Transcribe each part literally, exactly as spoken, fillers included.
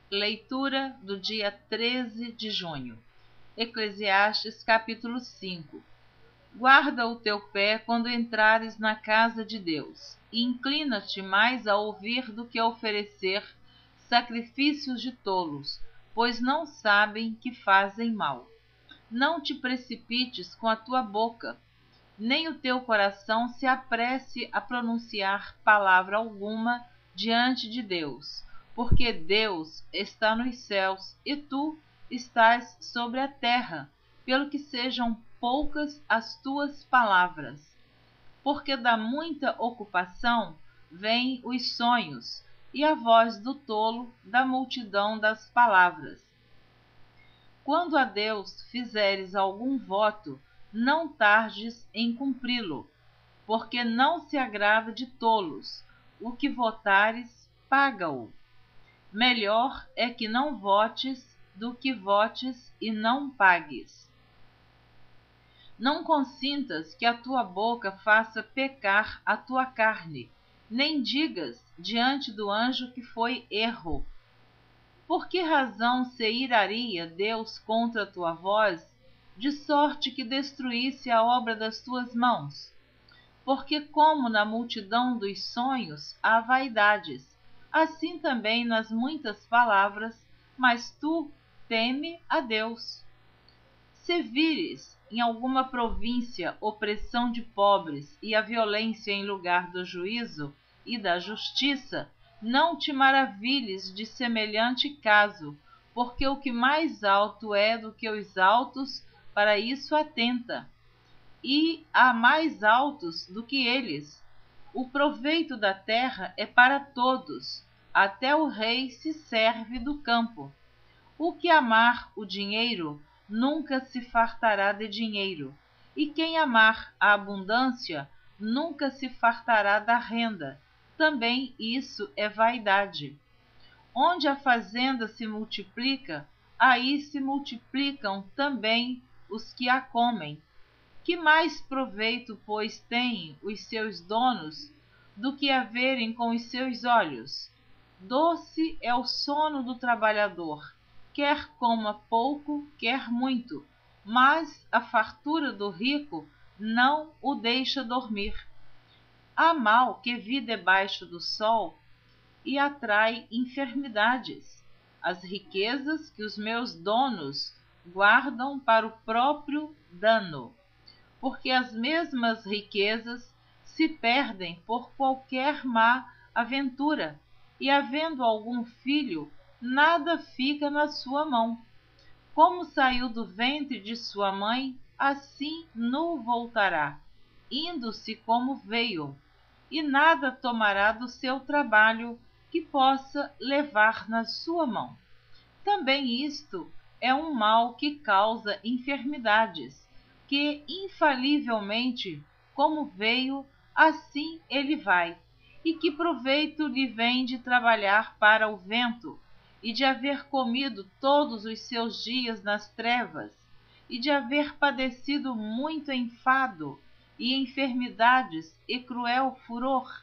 Leitura do dia treze de junho. Eclesiastes capítulo cinco. Guarda o teu pé quando entrares na casa de Deus, e inclina-te mais a ouvir do que a oferecer sacrifícios de tolos, pois não sabem que fazem mal. Não te precipites com a tua boca, nem o teu coração se apresse a pronunciar palavra alguma diante de Deus, porque Deus está nos céus e tu estás sobre a terra, pelo que sejam poucas as tuas palavras. Porque da muita ocupação vêm os sonhos, e a voz do tolo da multidão das palavras. Quando a Deus fizeres algum voto, não tardes em cumpri-lo, porque não se agrada de tolos. O que votares, paga-o. Melhor é que não votes do que votes e não pagues. Não consintas que a tua boca faça pecar a tua carne, nem digas diante do anjo que foi erro. Por que razão se iraria Deus contra a tua voz, de sorte que destruísse a obra das tuas mãos? Porque como na multidão dos sonhos há vaidades, assim também nas muitas palavras, mas tu teme a Deus. Se vires em alguma província opressão de pobres e a violência em lugar do juízo e da justiça, não te maravilhes de semelhante caso, porque o que mais alto é do que os altos, para isso atenta, e há mais altos do que eles. O proveito da terra é para todos, até o rei se serve do campo. O que amar o dinheiro nunca se fartará de dinheiro, e quem amar a abundância nunca se fartará da renda. Também isso é vaidade. Onde a fazenda se multiplica, aí se multiplicam também os que a comem. Que mais proveito, pois, têm os seus donos do que a verem com os seus olhos? Doce é o sono do trabalhador, quer coma pouco, quer muito, mas a fartura do rico não o deixa dormir. Há mal que vi debaixo do sol e atrai enfermidades, as riquezas que os meus donos guardam para o próprio dano, porque as mesmas riquezas se perdem por qualquer má aventura, e havendo algum filho, nada fica na sua mão. Como saiu do ventre de sua mãe, assim nu voltará, indo-se como veio, e nada tomará do seu trabalho que possa levar na sua mão. Também isto é um mal que causa enfermidades, que infalivelmente, como veio, assim ele vai. E que proveito lhe vem de trabalhar para o vento, e de haver comido todos os seus dias nas trevas, e de haver padecido muito enfado, e enfermidades e cruel furor?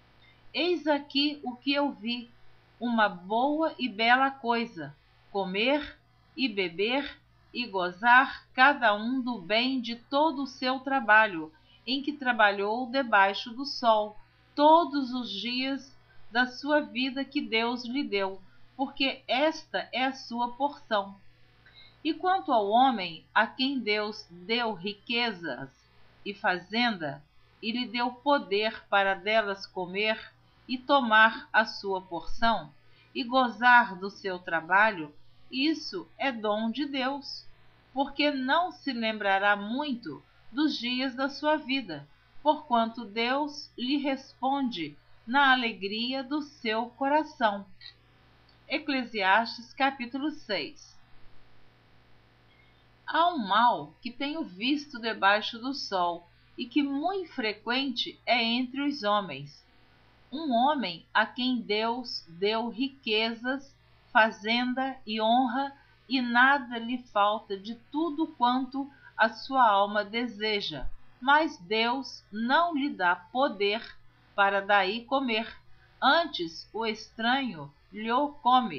Eis aqui o que eu vi, uma boa e bela coisa, comer e beber e gozar cada um do bem de todo o seu trabalho, em que trabalhou debaixo do sol, todos os dias da sua vida que Deus lhe deu, porque esta é a sua porção. E quanto ao homem, a quem Deus deu riquezas e fazenda, e lhe deu poder para delas comer e tomar a sua porção, e gozar do seu trabalho, isso é dom de Deus, porque não se lembrará muito dos dias da sua vida, porquanto Deus lhe responde na alegria do seu coração. Eclesiastes capítulo seis. Há um mal que tenho visto debaixo do sol, e que muito frequente é entre os homens. Um homem a quem Deus deu riquezas, fazenda e honra, e nada lhe falta de tudo quanto a sua alma deseja, mas Deus não lhe dá poder para daí comer, antes o estranho lhe come.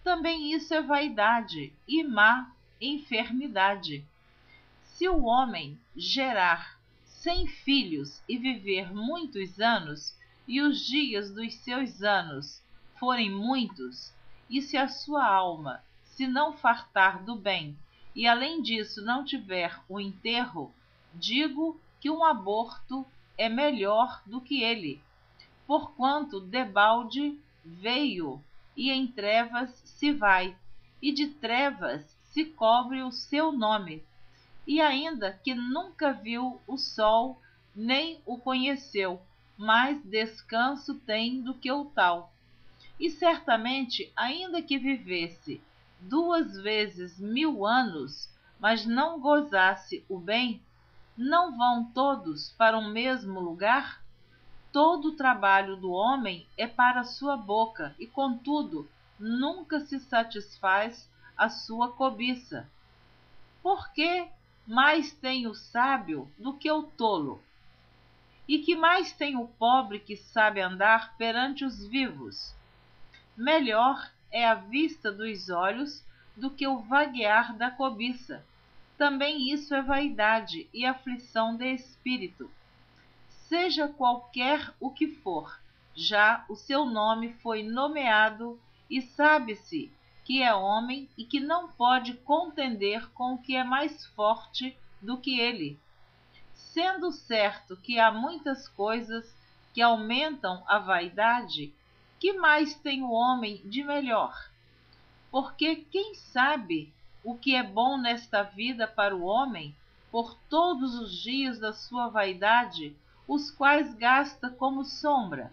também isso é vaidade e má enfermidade. Se o homem gerar cem filhos e viver muitos anos, e os dias dos seus anos forem muitos, e se a sua alma se não fartar do bem, e além disso não tiver o enterro, digo que um aborto é melhor do que ele, porquanto debalde veio, e em trevas se vai, e de trevas se cobre o seu nome, e ainda que nunca viu o sol, nem o conheceu, mais descanso tem do que o tal. E certamente, ainda que vivesse duas vezes mil anos, mas não gozasse o bem, não vão todos para o mesmo lugar? Todo o trabalho do homem é para a sua boca, e contudo nunca se satisfaz a sua cobiça. Por que mais tem o sábio do que o tolo? E que mais tem o pobre que sabe andar perante os vivos? Melhor é a vista dos olhos do que o vaguear da cobiça. Também isso é vaidade e aflição de espírito. Seja qualquer o que for, já o seu nome foi nomeado, e sabe-se que é homem e que não pode contender com o que é mais forte do que ele. Sendo certo que há muitas coisas que aumentam a vaidade, que mais tem o homem de melhor? Porque quem sabe o que é bom nesta vida para o homem, por todos os dias da sua vaidade, os quais gasta como sombra?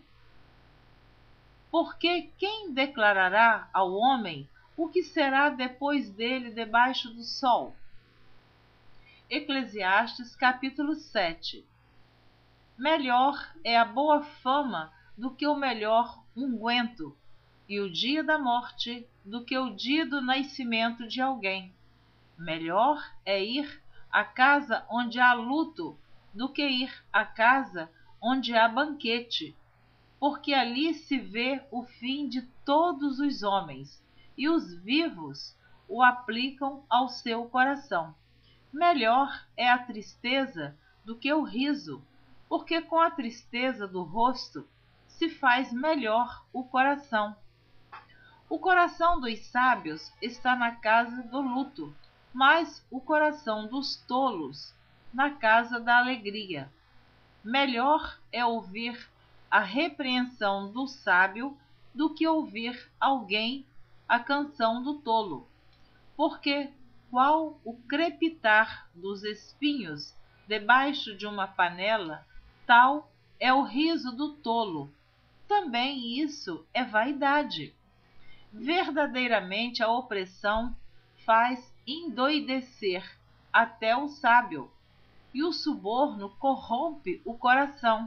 Porque quem declarará ao homem o que será depois dele debaixo do sol? Eclesiastes capítulo sete. Melhor é a boa fama do que o melhor unguento, e o dia da morte do que o dia do nascimento de alguém. Melhor é ir à casa onde há luto do que ir à casa onde há banquete, porque ali se vê o fim de todos os homens, e os vivos o aplicam ao seu coração. Melhor é a tristeza do que o riso, porque com a tristeza do rosto se faz melhor o coração. O coração dos sábios está na casa do luto, mas o coração dos tolos na casa da alegria. Melhor é ouvir a repreensão do sábio do que ouvir alguém a canção do tolo, porque qual o crepitar dos espinhos debaixo de uma panela, tal é o riso do tolo. Também isso é vaidade. Verdadeiramente a opressão faz endoidecer até o sábio, e o suborno corrompe o coração.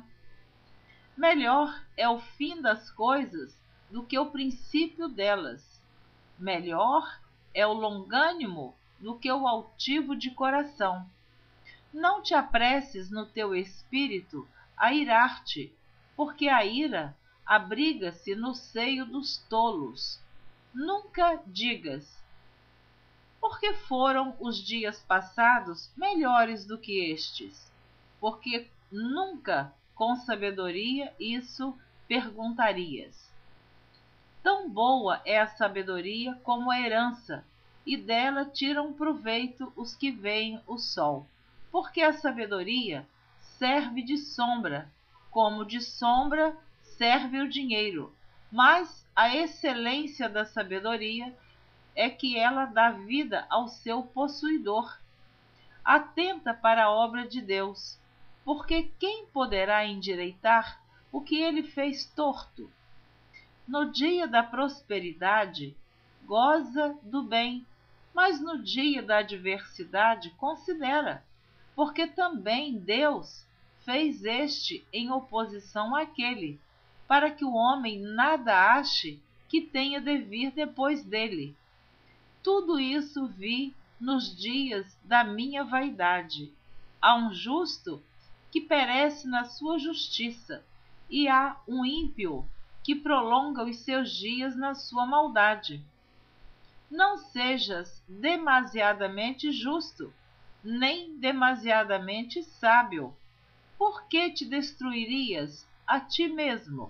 Melhor é o fim das coisas do que o princípio delas. Melhor é o longânimo do que o altivo de coração. Não te apresses no teu espírito a irar-te, porque a ira abriga-se no seio dos tolos. Nunca digas: porque foram os dias passados melhores do que estes? Porque nunca com sabedoria isso perguntarias. Tão boa é a sabedoria como a herança, e dela tiram proveito os que veem o sol, porque a sabedoria serve de sombra, como de sombra serve o dinheiro, mas a excelência da sabedoria é que ela dá vida ao seu possuidor. Atenta para a obra de Deus, porque quem poderá endireitar o que ele fez torto? No dia da prosperidade, goza do bem, mas no dia da adversidade, considera, porque também Deus fez este em oposição àquele, para que o homem nada ache que tenha de vir depois dele. Tudo isso vi nos dias da minha vaidade. Há um justo que perece na sua justiça, e há um ímpio que prolonga os seus dias na sua maldade. Não sejas demasiadamente justo, nem demasiadamente sábio. Por que te destruirias a ti mesmo?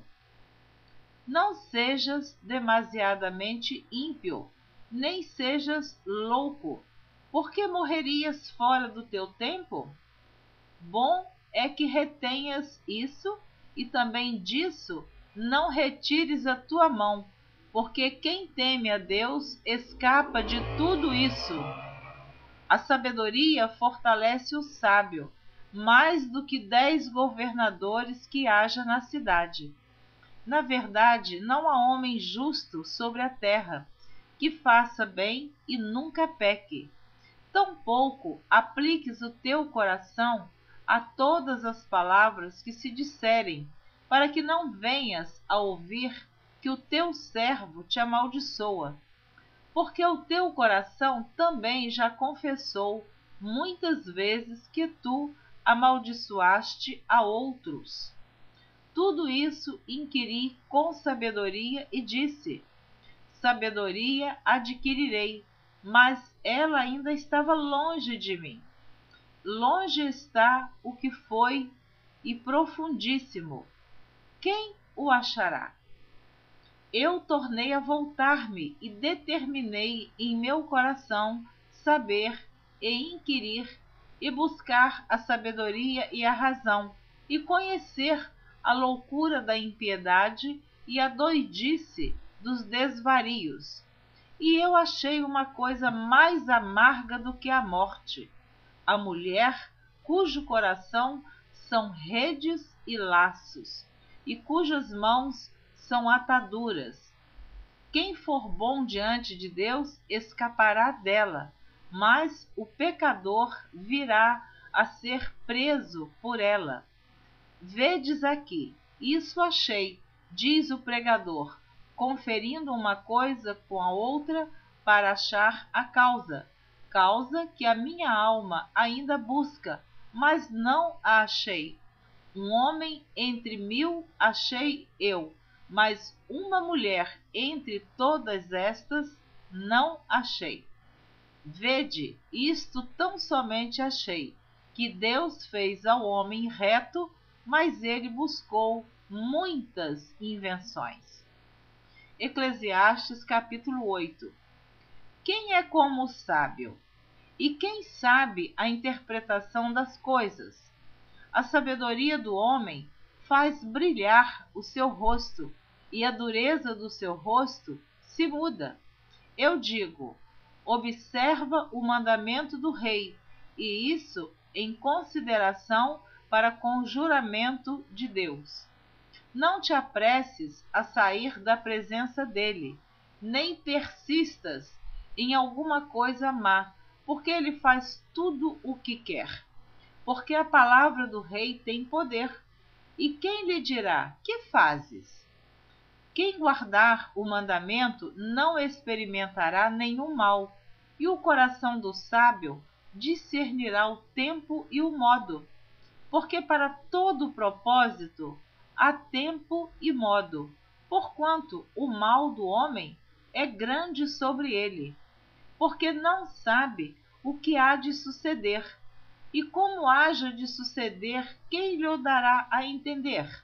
Não sejas demasiadamente ímpio, nem sejas louco, porque morrerias fora do teu tempo? Bom é que retenhas isso, e também disso não retires a tua mão, porque quem teme a Deus escapa de tudo isso. A sabedoria fortalece o sábio, mais do que dez governadores que haja na cidade. Na verdade, não há homem justo sobre a terra, que faça bem e nunca peque. Tampouco apliques o teu coração a todas as palavras que se disserem, para que não venhas a ouvir que o teu servo te amaldiçoa. Porque o teu coração também já confessou muitas vezes que tu amaldiçoaste a outros. Tudo isso inquiri com sabedoria e disse: sabedoria adquirirei, mas ela ainda estava longe de mim. Longe está o que foi e profundíssimo. Quem o achará? Eu tornei a voltar-me e determinei em meu coração saber e inquirir e buscar a sabedoria e a razão e conhecer a loucura da impiedade e a doidice dos desvarios. E eu achei uma coisa mais amarga do que a morte: a mulher cujo coração são redes e laços, e cujas mãos são ataduras. Quem for bom diante de Deus escapará dela, mas o pecador virá a ser preso por ela. Vedes aqui, isso achei, diz o pregador, conferindo uma coisa com a outra para achar a causa, causa que a minha alma ainda busca, mas não a achei. Um homem entre mil achei eu, mas uma mulher entre todas estas não achei. Vede, isto tão somente achei, que Deus fez ao homem reto, mas ele buscou muitas invenções. Eclesiastes capítulo oito. Quem é como o sábio? E quem sabe a interpretação das coisas? A sabedoria do homem faz brilhar o seu rosto, e a dureza do seu rosto se muda. Eu digo: observa o mandamento do rei, e isso em consideração para com o juramento de Deus. Não te apresses a sair da presença dele, nem persistas em alguma coisa má, porque ele faz tudo o que quer. Porque a palavra do rei tem poder. E quem lhe dirá: que fazes? Quem guardar o mandamento não experimentará nenhum mal, e o coração do sábio discernirá o tempo e o modo. Porque para todo propósito há tempo e modo, porquanto o mal do homem é grande sobre ele, porque não sabe o que há de suceder, e como haja de suceder, quem lhe o dará a entender?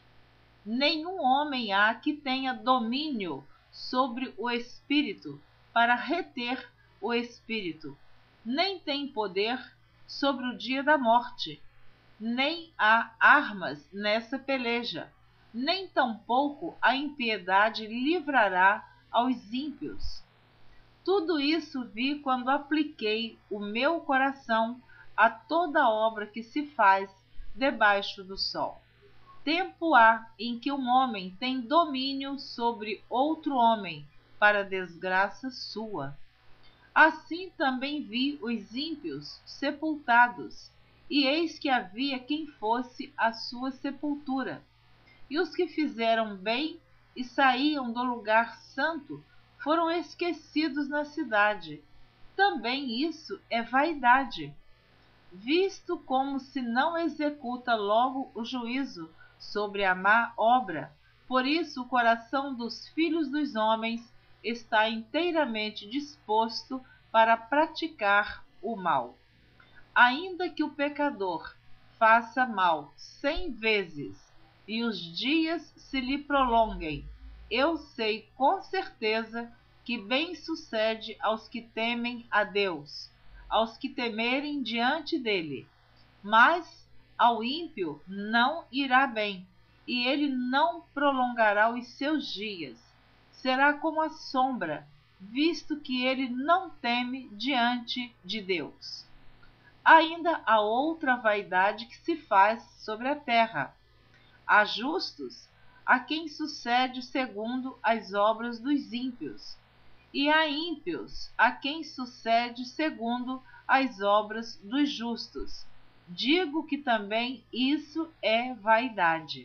Nenhum homem há que tenha domínio sobre o espírito para reter o espírito, nem tem poder sobre o dia da morte, nem há armas nessa peleja, nem tampouco a impiedade livrará aos ímpios. Tudo isso vi quando apliquei o meu coração a toda obra que se faz debaixo do sol. Tempo há em que um homem tem domínio sobre outro homem, para desgraça sua. Assim também vi os ímpios sepultados, e eis que havia quem fosse a sua sepultura. E os que fizeram bem e saíam do lugar santo foram esquecidos na cidade. Também isso é vaidade, visto como se não executa logo o juízo sobre a má obra. Por isso o coração dos filhos dos homens está inteiramente disposto para praticar o mal. Ainda que o pecador faça mal cem vezes e os dias se lhe prolonguem, eu sei com certeza que bem sucede aos que temem a Deus, aos que temerem diante dele. Mas ao ímpio não irá bem, e ele não prolongará os seus dias. Será como a sombra, visto que ele não teme diante de Deus. Ainda há outra vaidade que se faz sobre a terra. Há justos a quem sucede segundo as obras dos ímpios, e há ímpios a quem sucede segundo as obras dos justos. Digo que também isso é vaidade.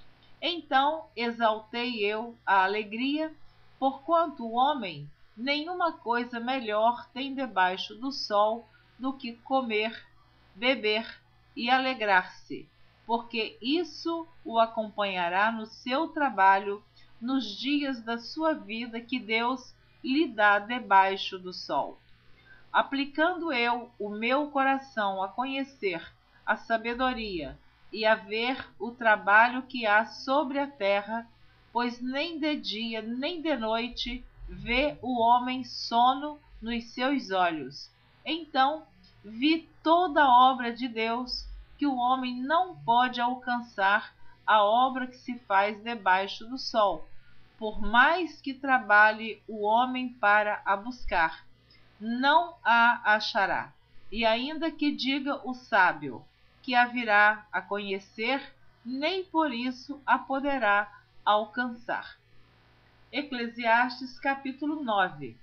Então exaltei eu a alegria, porquanto o homem nenhuma coisa melhor tem debaixo do sol do que comer, beber e alegrar-se, porque isso o acompanhará no seu trabalho nos dias da sua vida que Deus lhe dá debaixo do sol. Aplicando eu o meu coração a conhecer a sabedoria e a ver o trabalho que há sobre a terra, pois nem de dia nem de noite vê o homem sono nos seus olhos. Então vi toda a obra de Deus, que o homem não pode alcançar a obra que se faz debaixo do sol, por mais que trabalhe o homem para a buscar, não a achará. E ainda que diga o sábio que a virá a conhecer, nem por isso a poderá alcançar. Eclesiastes capítulo nove.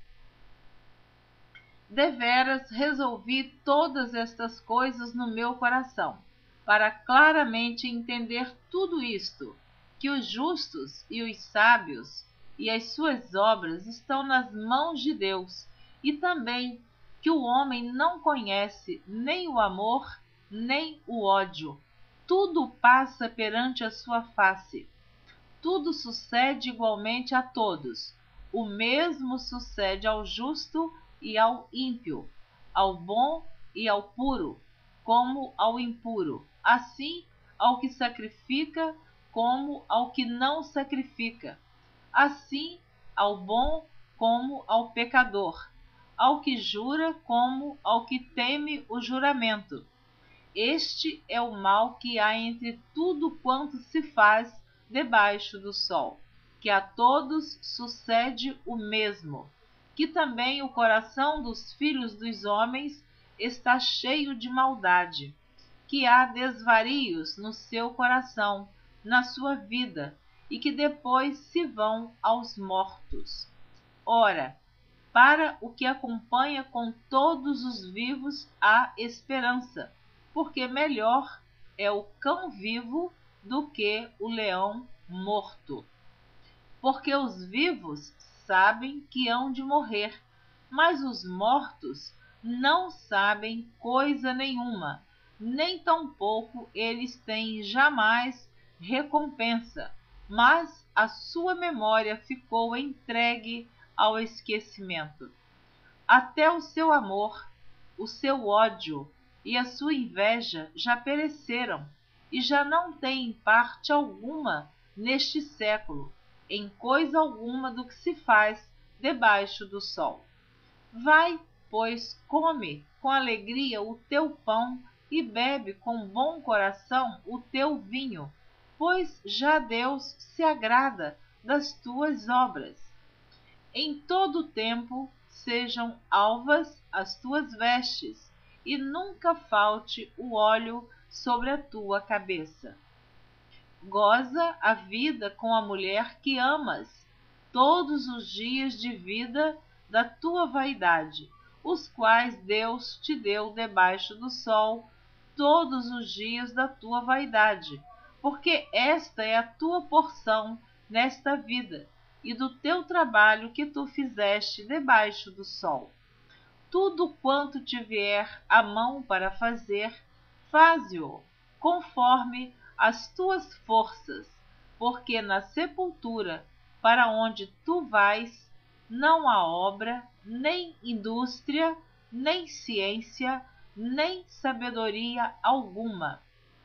Deveras resolvi todas estas coisas no meu coração, para claramente entender tudo isto, que os justos e os sábios e as suas obras estão nas mãos de Deus, e também que o homem não conhece nem o amor, nem o ódio. Tudo passa perante a sua face. Tudo sucede igualmente a todos. O mesmo sucede ao justo e ao ímpio, ao bom e ao puro, como ao impuro. Assim, ao que sacrifica, como ao que não sacrifica. Assim, ao bom como ao pecador, ao que jura como ao que teme o juramento. Este é o mal que há entre tudo quanto se faz debaixo do sol, que a todos sucede o mesmo, que também o coração dos filhos dos homens está cheio de maldade, que há desvarios no seu coração, na sua vida, e que depois se vão aos mortos. Ora, para o que acompanha com todos os vivos há esperança, porque melhor é o cão vivo do que o leão morto. Porque os vivos sabem que hão de morrer, mas os mortos não sabem coisa nenhuma, nem tampouco eles têm jamais recompensa, mas a sua memória ficou entregue ao esquecimento. Até o seu amor, o seu ódio e a sua inveja já pereceram, e já não têm parte alguma neste século, em coisa alguma do que se faz debaixo do sol. Vai, pois, come com alegria o teu pão e bebe com bom coração o teu vinho, pois já Deus se agrada das tuas obras. Em todo o tempo sejam alvas as tuas vestes, e nunca falte o óleo sobre a tua cabeça. Goza a vida com a mulher que amas, todos os dias de vida da tua vaidade, os quais Deus te deu debaixo do sol, todos os dias da tua vaidade, porque esta é a tua porção nesta vida, e do teu trabalho que tu fizeste debaixo do sol. Tudo quanto te vier à mão para fazer, faze-o, conforme as tuas forças, porque na sepultura, para onde tu vais, não há obra, nem indústria, nem ciência, nem sabedoria alguma.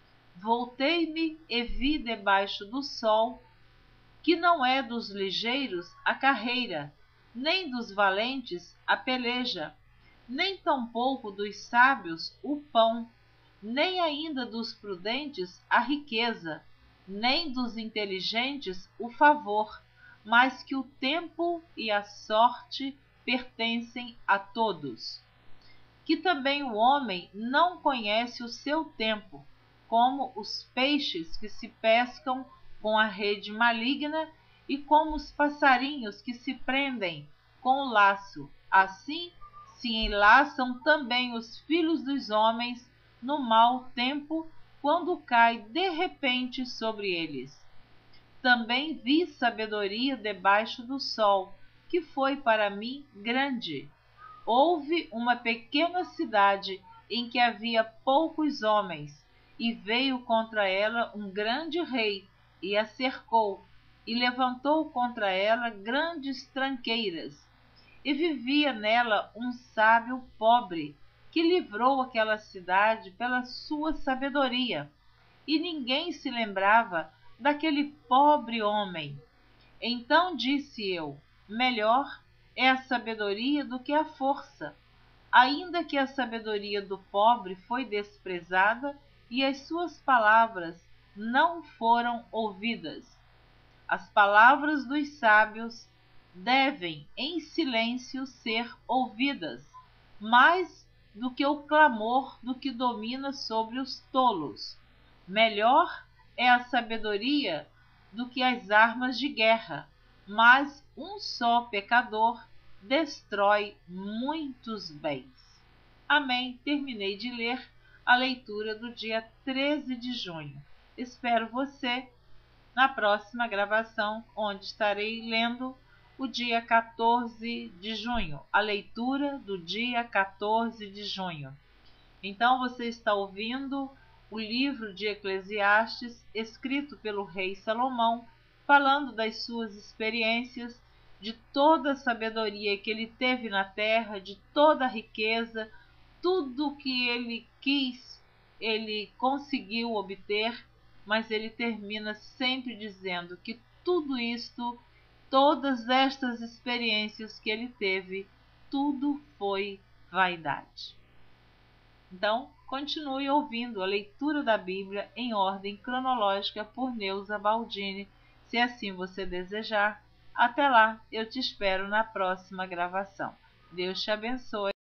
Voltei-me e vi debaixo do sol que não é dos ligeiros a carreira, nem dos valentes a peleja, nem tampouco dos sábios o pão, nem ainda dos prudentes a riqueza, nem dos inteligentes o favor, mas que o tempo e a sorte pertencem a todos. Que também o homem não conhece o seu tempo, como os peixes que se pescam com a rede maligna e como os passarinhos que se prendem com o laço. Assim se enlaçam também os filhos dos homens no mau tempo, quando cai de repente sobre eles. Também vi sabedoria debaixo do sol, que foi para mim grande. Houve uma pequena cidade em que havia poucos homens, e veio contra ela um grande rei, e a cercou, e levantou contra ela grandes tranqueiras. E vivia nela um sábio pobre, que livrou aquela cidade pela sua sabedoria, e ninguém se lembrava daquele pobre homem. Então disse eu: melhor é a sabedoria do que a força, ainda que a sabedoria do pobre foi desprezada e as suas palavras não foram ouvidas. As palavras dos sábios devem em silêncio ser ouvidas, mais do que o clamor do que domina sobre os tolos. Melhor é a sabedoria do que as armas de guerra, mas um só pecador destrói muitos bens. Amém. Terminei de ler a leitura do dia treze de junho. Espero você na próxima gravação, onde estarei lendo o dia quatorze de junho, a leitura do dia quatorze de junho. Então você está ouvindo o livro de Eclesiastes, escrito pelo rei Salomão, falando das suas experiências, de toda a sabedoria que ele teve na terra, de toda a riqueza, tudo que ele quis, ele conseguiu obter, mas ele termina sempre dizendo que tudo isto, todas estas experiências que ele teve, tudo foi vaidade. Então, continue ouvindo a leitura da Bíblia em ordem cronológica por Neuza Baldini, se assim você desejar. Até lá, eu te espero na próxima gravação. Deus te abençoe.